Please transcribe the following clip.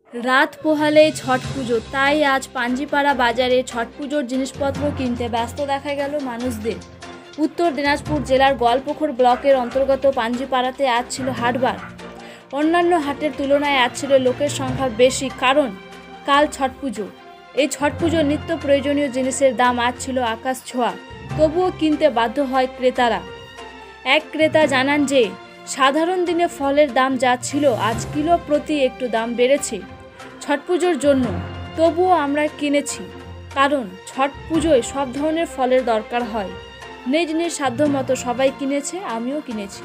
রাত পোহালেই ছট পুজো, তাই আজ পাঞ্জিপাড়া বাজারে ছট পুজোর জিনিসপত্র কিনতে ব্যস্ত দেখা গেল মানুষদের। উত্তর দিনাজপুর জেলার গোয়ালপুকুর ব্লকের অন্তর্গত পাঞ্জিপাড়াতে আজ ছিল হাটবার। অন্যান্য হাটের তুলনায় আজ ছিল লোকের সংখ্যা বেশি, কারণ কাল ছট পুজো। এই ছট পুজোর নিত্য প্রয়োজনীয় জিনিসের দাম আজ ছিল আকাশ ছোঁয়া, তবুও কিনতে বাধ্য হয় ক্রেতারা। এক ক্রেতা জানান যে সাধারণ দিনে ফলের দাম যা ছিল আজ কিলো প্রতি একটু দাম বেড়েছে ছট পুজোর জন্য, তবুও আমরা কিনেছি, কারণ ছট পুজোয় সব ধরনের ফলের দরকার হয়। নিজ নিজ সাধ্য মতো সবাই কিনেছে, আমিও কিনেছি।